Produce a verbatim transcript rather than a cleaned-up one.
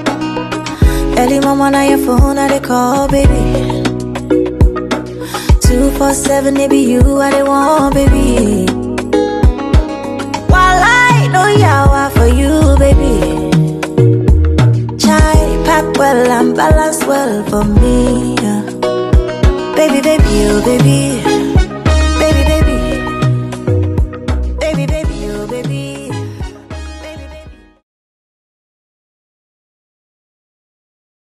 Early mama on your phone, I they call, baby. Two four seven, it be you, I they want, baby. While I know yawa for you, baby. Chai pack well and balance well for me, yeah. Baby, baby, oh baby.